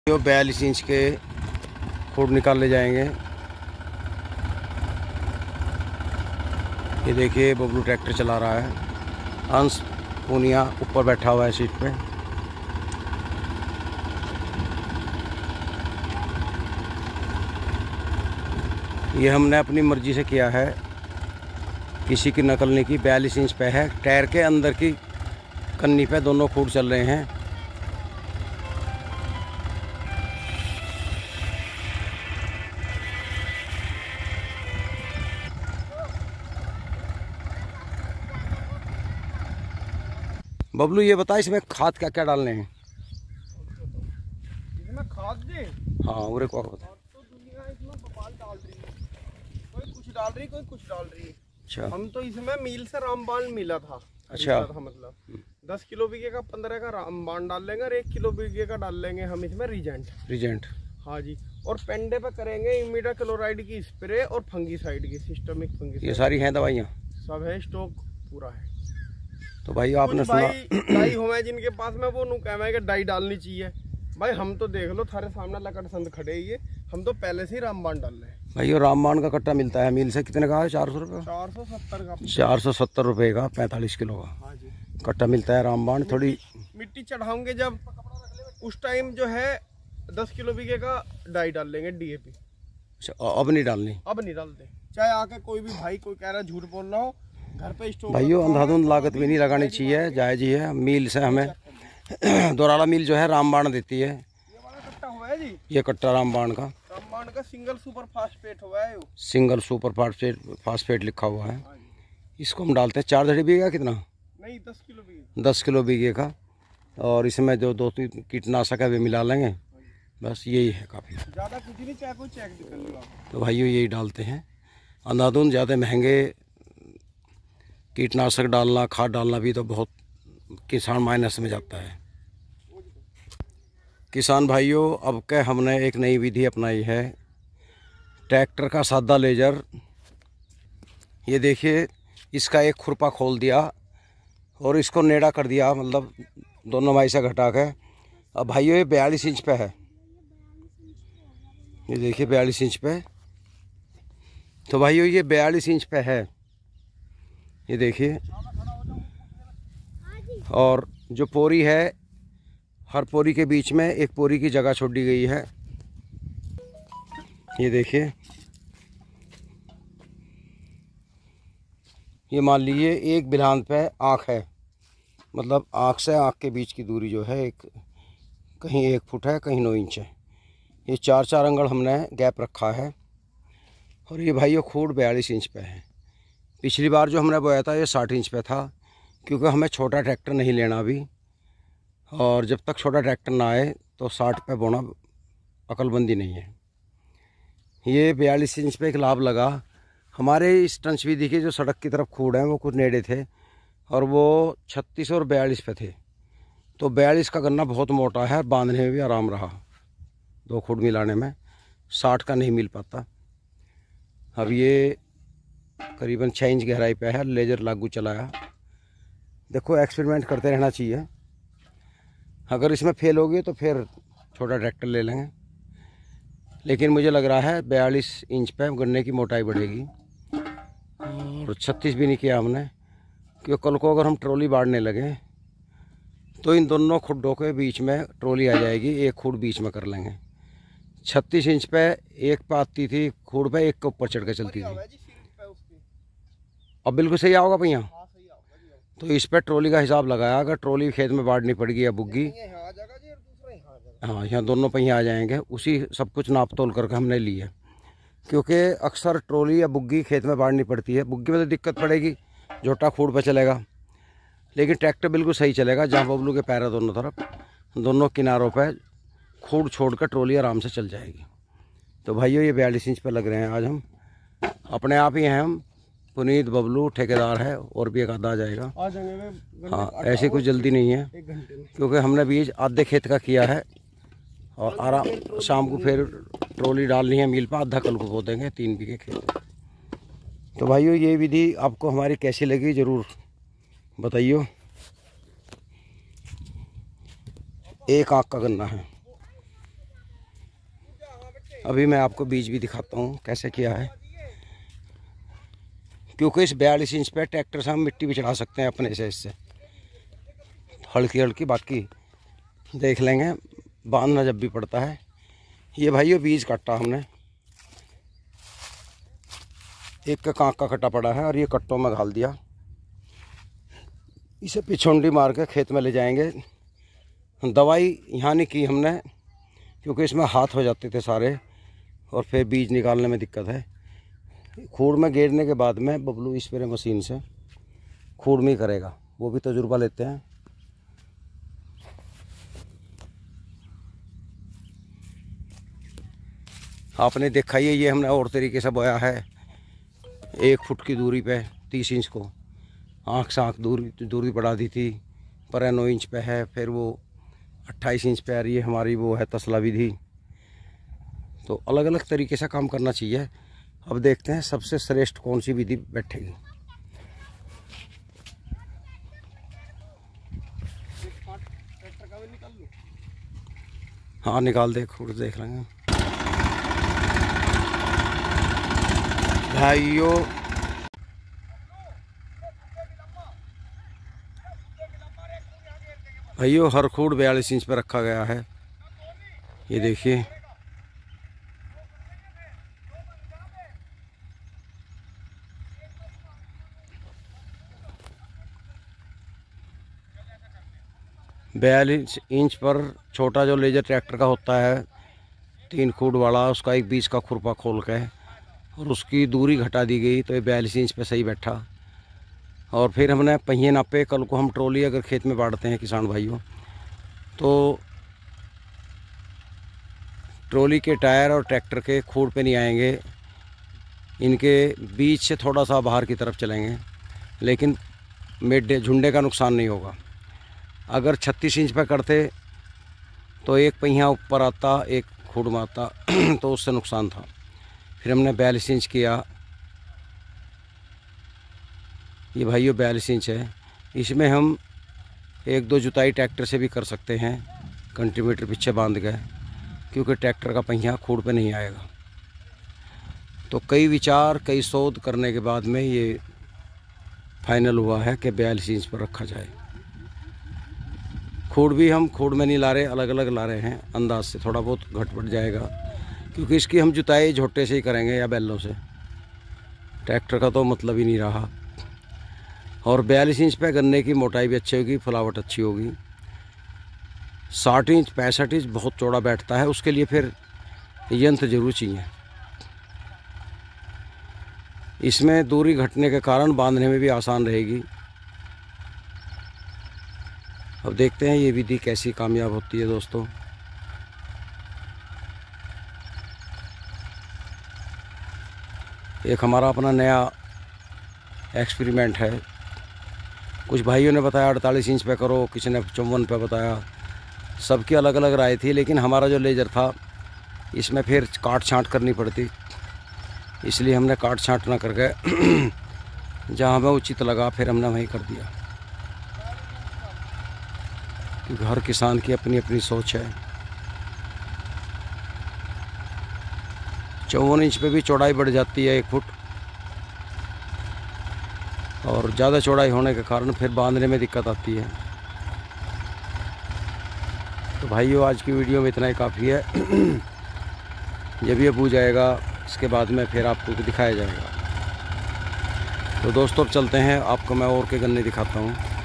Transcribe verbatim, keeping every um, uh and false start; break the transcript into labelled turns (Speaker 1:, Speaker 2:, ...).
Speaker 1: जो बयालीस इंच के खूड़ निकाले जाएंगे। ये देखिए बबलू ट्रैक्टर चला रहा है। अंश पूनिया ऊपर बैठा हुआ है सीट पे। ये हमने अपनी मर्जी से किया है, किसी की नकल नहीं की। बयालीस इंच पे है, टायर के अंदर की कन्नी पे दोनों खूड़ चल रहे हैं। बबलू ये बता, इसमें खाद क्या क्या डालने हैं?
Speaker 2: इसमें खाद दे।
Speaker 1: हाँ उरे को बता।
Speaker 2: तो दुनिया इसमें बवाल डाल रही है, कोई कुछ डाल रही कोई कुछ डाल रही है।
Speaker 1: अच्छा,
Speaker 2: हम तो इसमें मील से रामबाण मिला था।
Speaker 1: अच्छा
Speaker 2: था मतलब दस किलो बीघे का पंद्रह का रामबाण डाल लेंगे और एक किलो बीघे का डाल लेंगे हम इसमें रीजेंट।
Speaker 1: रीजेंट
Speaker 2: हाँ जी। और पेंडे पे करेंगे इमिडा क्लोराइड की स्प्रे और फंगीसाइड की सिस्टमिक फंगीसाइड।
Speaker 1: ये सारी हैं दवाइयाँ?
Speaker 2: सब है, स्टॉक पूरा है।
Speaker 1: तो भाई आपने सुना
Speaker 2: डाई हुए जिनके पास में वो नु कहना कि डाई डालनी चाहिए। भाई हम तो देख लो थारे सामने लकड़ संद खड़े ही है, हम तो पहले से ही रामबाण डाल रहे हैं।
Speaker 1: भाई रामबाण का कट्टा मिलता है मील से, कितने का है? चार सौ रुपये
Speaker 2: चार सौ सत्तर का
Speaker 1: चार सौ सत्तर रुपये का पैंतालीस किलो का
Speaker 2: हाँ जी
Speaker 1: कट्टा मिलता है रामबाण। थोड़ी
Speaker 2: मिट्टी चढ़ाओगे जब उस टाइम जो है दस किलो बीघे का डाई डाल लेंगे डीएपी।
Speaker 1: अच्छा, अब नहीं डालनी?
Speaker 2: अब नहीं डालते। चाहे आके कोई भी भाई कोई कह रहा है झूठ बोल रहा हो, घर पे स्टोर
Speaker 1: भाइयों अंधाधुंध लागत भी नहीं लगानी चाहिए, जायज ही है। मील से हमें दोराला मील जो है रामबाण देती है।
Speaker 2: ये वाला कट्टा हुआ है जी,
Speaker 1: ये कट्टा रामबाण का
Speaker 2: रामबाण का सिंगल सुपर फास्फेट हुआ है।
Speaker 1: सिंगल सुपर फास्फेट फास्फेट लिखा हुआ है। इसको हम डालते हैं चार धड़ी बीघे का, कितना?
Speaker 2: नहीं दस किलो बीघे।
Speaker 1: दस किलो बीघे का। और इसमें जो दो तीन कीटनाशक है वे मिला लेंगे, बस यही है काफ़ी।
Speaker 2: ज़्यादा कुछ नहीं, चाहे कोई चेक भी कर लो। तो
Speaker 1: भाइयों यही डालते हैं। अंधाधुंध ज़्यादा महंगे कीटनाशक डालना, खाद डालना भी तो बहुत किसान माइनस में जाता है। किसान भाइयों अब के हमने एक नई विधि अपनाई है, ट्रैक्टर का सादा लेजर। ये देखिए इसका एक खुरपा खोल दिया और इसको नेड़ा कर दिया, मतलब दोनों भाई से घटा के। अब भाइयों ये बयालीस इंच पे है, ये देखिए बयालीस इंच पे। तो भाइयों ये बयालीस इंच पे है, ये देखिए। और जो पोरी है, हर पोरी के बीच में एक पोरी की जगह छोड़ी गई है, ये देखिए। ये मान लीजिए एक बिलान पे आँख है, मतलब आँख से आँख के बीच की दूरी जो है एक कहीं एक फुट है, कहीं नौ इंच है। ये चार चार अंगल हमने गैप रखा है। और ये भाइयों खूड़ बयालीस इंच पे है। पिछली बार जो हमने बोया था ये साठ इंच पे था, क्योंकि हमें छोटा ट्रैक्टर नहीं लेना अभी, और जब तक छोटा ट्रैक्टर ना आए तो साठ पे बोना अकलबंदी नहीं है। ये बयालीस इंच पे एक लाभ लगा हमारे इस टंच विधि के जो सड़क की तरफ खूड़ हैं वो कुछ नेड़े थे, और वो छत्तीस और बयालीस पे थे। तो बयालीस का गन्ना बहुत मोटा है, बांधने में भी आराम रहा, दो खूड़ मिलाने में। साठ का नहीं मिल पाता। अब ये करीबन छः इंच गहराई पे है, लेजर लागू चलाया। देखो एक्सपेरिमेंट करते रहना चाहिए, अगर इसमें फेल होगी तो फिर छोटा ट्रैक्टर ले लेंगे। लेकिन मुझे लग रहा है बयालीस इंच पे गन्ने की मोटाई बढ़ेगी। और छत्तीस भी नहीं किया हमने, क्योंकि कल को अगर हम ट्रॉली बाढ़ने लगे तो इन दोनों खुड्डों के बीच में ट्रॉली आ जाएगी, एक खूड़ बीच में कर लेंगे। छत्तीस इंच पे एक पे आती थी खूड़ पे, एक के ऊपर चढ़ के चलती थी। अब बिल्कुल सही आओगा भैया। तो इस पर ट्रॉली का हिसाब लगाया, अगर ट्रॉली खेत में बाढ़नी पड़ेगी या बुग्गी, हाँ यहाँ दोनों पहिए आ जाएंगे। उसी सब कुछ नाप तोल करके हमने लिया, क्योंकि अक्सर ट्रॉली या बुग्गी खेत में बाढ़नी पड़ती है। बुग्गी में तो दिक्कत पड़ेगी, जोटा खूड़ पे चलेगा, लेकिन ट्रैक्टर बिल्कुल सही चलेगा। जहाँ बबलू के पैर है दोनों तरफ, दोनों किनारों पर खूड़ छोड़ कर ट्रॉली आराम से चल जाएगी। तो भाइयों ये बयालीस इंच पर लग रहे हैं आज हम, अपने आप ही हैं हम। पुनीत, बबलू ठेकेदार है, और भी एक आधा आ जाएगा।
Speaker 2: आ जाएंगे।
Speaker 1: हाँ ऐसी कुछ जल्दी नहीं है,
Speaker 2: एक घंटे में,
Speaker 1: क्योंकि हमने बीज आधे खेत का किया है, और आराम शाम को फिर ट्रॉली डालनी है मील पर, आधा कल को बो देंगे तीन बीघे खेत। तो भाइयों ये विधि आपको हमारी कैसी लगी ज़रूर बताइए। एक आँख का गन्ना है। अभी मैं आपको बीज भी दिखाता हूँ कैसे किया है, क्योंकि इस बयालीस इंच पे ट्रैक्टर से हम मिट्टी भी चढ़ा सकते हैं अपने से, इससे हल्की हल्की, बाकी देख लेंगे बांधना जब भी पड़ता है। ये भाई ये बीज काटा हमने, एक का कांक का कटा पड़ा है और ये कट्टों में घाल दिया। इसे पिछुंडी मार के खेत में ले जाएंगे। दवाई यहाँ नहीं की हमने, क्योंकि इसमें हाथ हो जाते थे सारे और फिर बीज निकालने में दिक्कत है। खूड़ में गेरने के बाद में बबलू स्प्रे मशीन से खूड़ में ही करेगा, वो भी तजुर्बा लेते हैं। आपने देखा ही है, ये हमने और तरीके से बोया है, एक फुट की दूरी पे तीस इंच को, आँख से आँख दूरी दूरी बढ़ा दी थी, पर नौ इंच पे है, फिर वो अट्ठाईस इंच पे आ रही है हमारी, वो है तसला विधि। तो अलग अलग तरीके से काम करना चाहिए। अब देखते हैं सबसे श्रेष्ठ कौन सी विधि बैठेगी। हाँ निकाल दे, खुद देख लेंगे भाइयों। भाइयों हर खूड़ बयालीस इंच पर रखा गया है, ये देखिए। बयालीस इंच पर छोटा जो लेजर ट्रैक्टर का होता है तीन खूड़ वाला, उसका एक बीच का खुरपा खोल के और उसकी दूरी घटा दी गई, तो ये बयालीस इंच पे सही बैठा। और फिर हमने पहिए नापे। कल को हम ट्रॉली अगर खेत में बांटते हैं किसान भाइयों, तो ट्रॉली के टायर और ट्रैक्टर के खूड़ पे नहीं आएंगे, इनके बीच से थोड़ा सा बाहर की तरफ चलेंगे, लेकिन मेढे झुंडे का नुकसान नहीं होगा। अगर छत्तीस इंच पे करते तो एक पहिया ऊपर आता, एक खूड़ में आता तो उससे नुकसान था। फिर हमने बयालीस इंच किया। ये भाइयों बयालीस इंच है, इसमें हम एक दो जुताई ट्रैक्टर से भी कर सकते हैं, कंट्रीमीटर पीछे बांध गए, क्योंकि ट्रैक्टर का पहिया खूड़ पे नहीं आएगा। तो कई विचार कई शोध करने के बाद में ये फाइनल हुआ है कि बयालीस इंच पर रखा जाए। खूड़ भी हम खूड़ में नहीं ला रहे, अलग अलग ला रहे हैं, अंदाज से थोड़ा बहुत घट बढ़ जाएगा, क्योंकि इसकी हम जुताई झोटे से ही करेंगे या बैलों से, ट्रैक्टर का तो मतलब ही नहीं रहा। और बयालीस इंच पे गन्ने की मोटाई भी अच्छी होगी, फुलावट अच्छी होगी। साठ इंच पैंसठ इंच बहुत चौड़ा बैठता है, उसके लिए फिर यंत्र जरूर चाहिए। इसमें दूरी घटने के कारण बांधने में भी आसान रहेगी। अब देखते हैं ये विधि कैसी कामयाब होती है दोस्तों। एक हमारा अपना नया एक्सपेरिमेंट है। कुछ भाइयों ने बताया अड़तालीस इंच पे करो, किसी ने चौवन पे बताया, सबकी अलग अलग राय थी। लेकिन हमारा जो लेजर था इसमें फिर काट छांट करनी पड़ती, इसलिए हमने काट छांट ना करके जहाँ हमें उचित लगा फिर हमने वहीं कर दिया, क्योंकि हर किसान की अपनी अपनी सोच है। चौवन इंच पे भी चौड़ाई बढ़ जाती है एक फुट, और ज़्यादा चौड़ाई होने के कारण फिर बांधने में दिक्कत आती है। तो भाइयों आज की वीडियो में इतना ही काफ़ी है। जब ये बूझ जाएगा इसके बाद में फिर आपको दिखाया जाएगा। तो दोस्तों अब चलते हैं, आपको मैं और के गन्ने दिखाता हूँ।